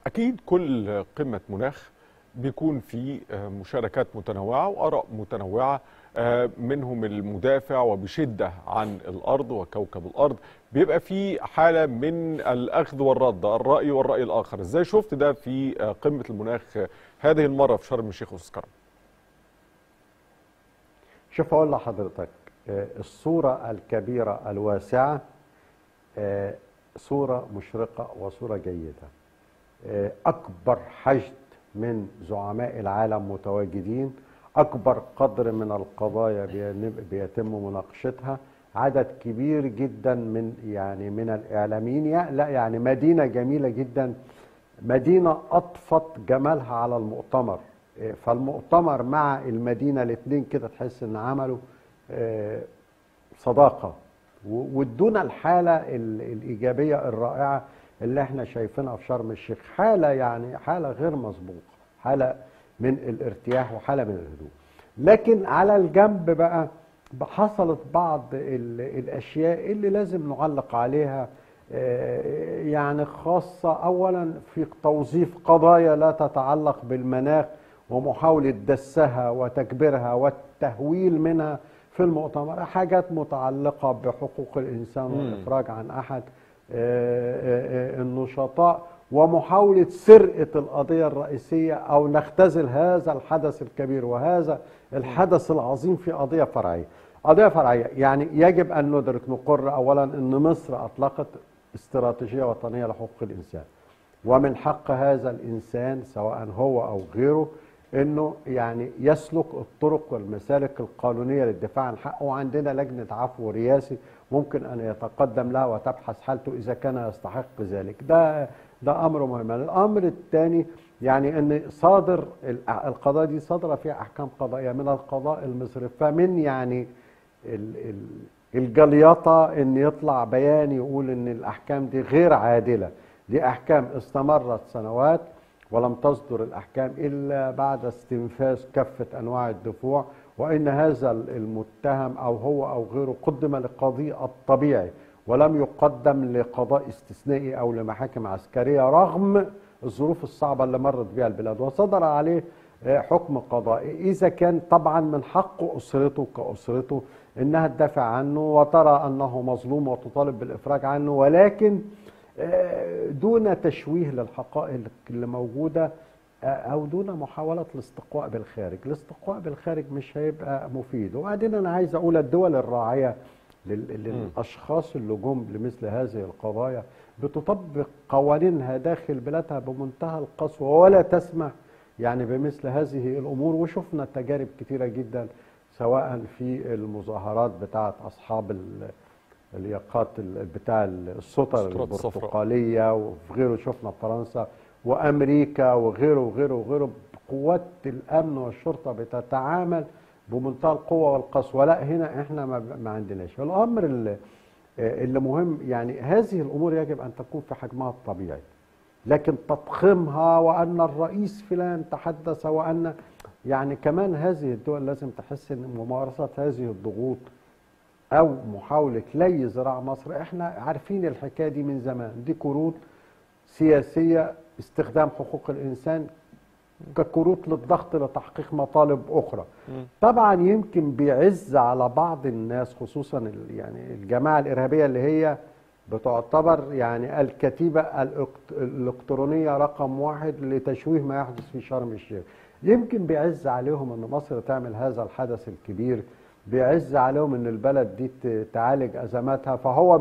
أكيد كل قمة مناخ بيكون في مشاركات متنوعة وآراء متنوعة، منهم المدافع وبشدة عن الأرض وكوكب الأرض. بيبقى في حالة من الأخذ والرد، الرأي والرأي الآخر. إزاي شفت ده في قمة المناخ هذه المرة في شرم الشيخ وسكرم؟ شوف أقول لحضرتك، الصورة الكبيرة الواسعة صورة مشرقة وصورة جيدة. أكبر حشد من زعماء العالم متواجدين، أكبر قدر من القضايا بيتم مناقشتها، عدد كبير جدا من الإعلاميين. لا يعني مدينة جميلة جدا، مدينة أضفت جمالها على المؤتمر. فالمؤتمر مع المدينة الاثنين كده تحس إن عملوا صداقة، وادونا الحالة الإيجابية الرائعة اللي احنا شايفينها في شرم الشيخ. حالة غير مسبوقة، حالة من الارتياح وحالة من الهدوء. لكن على الجنب بقى حصلت بعض الأشياء اللي لازم نعلق عليها، يعني خاصة أولا في توظيف قضايا لا تتعلق بالمناخ ومحاولة دسها وتكبيرها والتهويل منها في المؤتمر، حاجات متعلقة بحقوق الإنسان والإفراج عن أحد النشطاء ومحاولة سرقة القضية الرئيسية أو نختزل هذا الحدث الكبير وهذا الحدث العظيم في قضية فرعية. قضية فرعية يعني يجب أن ندرك نقر أولا أن مصر أطلقت استراتيجية وطنية لحقوق الإنسان، ومن حق هذا الإنسان سواء هو أو غيره أنه يعني يسلك الطرق والمسالك القانونية للدفاع عن حقه. وعندنا لجنة عفو رئاسي ممكن أن يتقدم لها وتبحث حالته إذا كان يستحق ذلك. ده أمر مهم. الأمر الثاني يعني أن صادر القضاء دي صادرة فيها أحكام قضائية من القضاء المصري، فمن يعني الجليطة أن يطلع بيان يقول أن الأحكام دي غير عادلة. دي أحكام استمرت سنوات ولم تصدر الأحكام إلا بعد استنفاذ كافة أنواع الدفوع، وإن هذا المتهم أو هو أو غيره قدم للقاضي الطبيعي ولم يقدم لقضاء استثنائي أو لمحاكم عسكرية رغم الظروف الصعبة اللي مرت بها البلاد، وصدر عليه حكم قضائي. إذا كان طبعا من حق أسرته كأسرته إنها تدافع عنه وترى أنه مظلوم وتطالب بالإفراج عنه، ولكن دون تشويه للحقائق اللي موجودة أو دون محاولة الاستقواء بالخارج. الاستقواء بالخارج مش هيبقى مفيد. وبعدين أنا عايز أقول الدول الراعية للأشخاص اللي جم لمثل هذه القضايا بتطبق قوانينها داخل بلادها بمنتهى القسوة ولا تسمح يعني بمثل هذه الأمور. وشفنا تجارب كتيرة جدا سواء في المظاهرات بتاعت أصحاب الياقات بتاع الستر البرتقالية وفي غيره، شفنا فرنسا وأمريكا وغيره وغيره وغيره. قوات الأمن والشرطة بتتعامل بمنتهى القوة والقسوة. لا هنا احنا ما عندناش. الأمر اللي مهم يعني هذه الأمور يجب أن تكون في حجمها الطبيعي، لكن تضخيمها وأن الرئيس فلان تحدث وأن يعني كمان هذه الدول لازم تحس أن ممارسة هذه الضغوط أو محاولة لي ذراع مصر، احنا عارفين الحكاية دي من زمان. دي كروت سياسية، استخدام حقوق الإنسان ككروت للضغط لتحقيق مطالب أخرى. طبعا يمكن بيعز على بعض الناس خصوصا يعني الجماعة الإرهابية اللي هي بتعتبر يعني الكتيبة الإلكترونية رقم 1 لتشويه ما يحدث في شرم الشيخ. يمكن بيعز عليهم أن مصر تعمل هذا الحدث الكبير، بيعز عليهم أن البلد دي تعالج أزماتها، فهو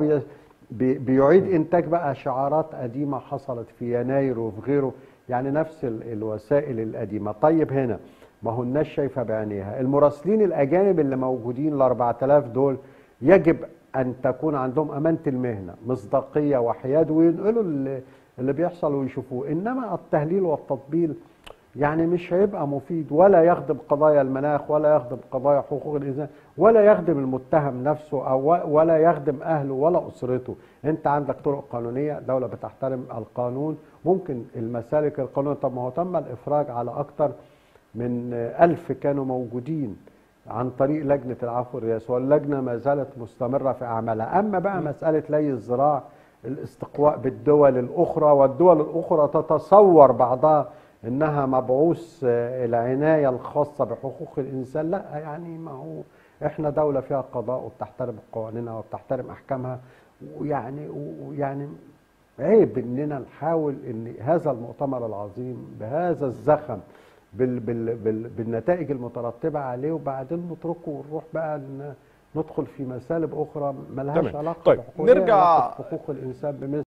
بيعيد إنتاج بقى شعارات قديمة حصلت في يناير وفي غيره، يعني نفس الوسائل القديمة. طيب هنا ما هو الناس شايفة بعينيها المراسلين الأجانب اللي موجودين ال 4000 دول يجب أن تكون عندهم أمانة المهنة، مصداقية وحياد، وينقلوا اللي بيحصل ويشوفوه. إنما التهليل والتطبيل يعني مش هيبقى مفيد، ولا يخدم قضايا المناخ ولا يخدم قضايا حقوق الإنسان ولا يخدم المتهم نفسه أو ولا يخدم أهله ولا أسرته. أنت عندك طرق قانونية، دولة بتحترم القانون، ممكن المسالك القانونية. طب ما هو تم الإفراج على أكتر من 1000 كانوا موجودين عن طريق لجنة العفو الرئاسي، واللجنة ما زالت مستمرة في أعمالها. أما بقى مسألة لي الذراع الاستقواء بالدول الأخرى، والدول الأخرى تتصور بعضها إنها مبعوث العناية الخاصة بحقوق الإنسان. لا يعني ما هو إحنا دولة فيها قضاء وبتحترم قوانينها وبتحترم أحكامها، ويعني عيب إننا نحاول إن هذا المؤتمر العظيم بهذا الزخم بالنتائج المترتبة عليه وبعدين نتركه ونروح بقى ندخل في مسالب أخرى ملهاش علاقة طيب بحقوق نرجع حقوق الإنسان بمثل